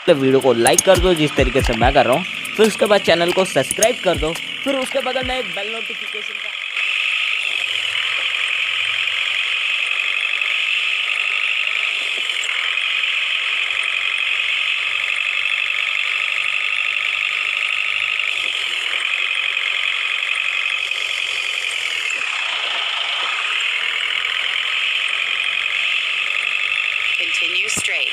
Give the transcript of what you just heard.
तो वीडियो को लाइक कर दो जिस तरीके से मैं कर रहा हूँ, फिर उसके बाद चैनल को सब्सक्राइब कर दो, फिर उसके बगल में एक बेल नोटिफिकेशन का Continue straight.